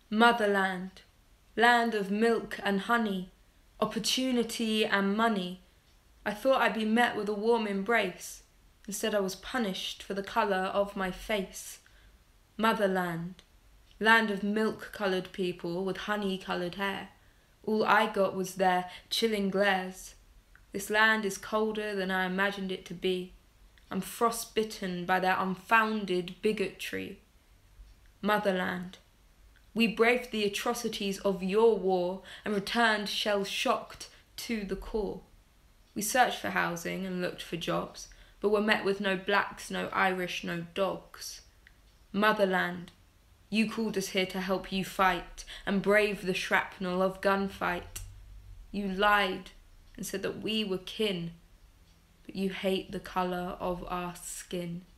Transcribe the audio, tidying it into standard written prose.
Motherland, land of milk and honey, opportunity and money. I thought I'd be met with a warm embrace. Instead I was punished for the colour of my face. Motherland, land of milk-coloured people with honey-coloured hair. All I got was their chilling glares. This land is colder than I imagined it to be. I'm frostbitten by their unfounded bigotry. Motherland, we braved the atrocities of your war and returned shell-shocked to the core. We searched for housing and looked for jobs, but were met with no blacks, no Irish, no dogs. Motherland, you called us here to help you fight and brave the shrapnel of gunfight. You lied and said that we were kin, but you hate the colour of our skin.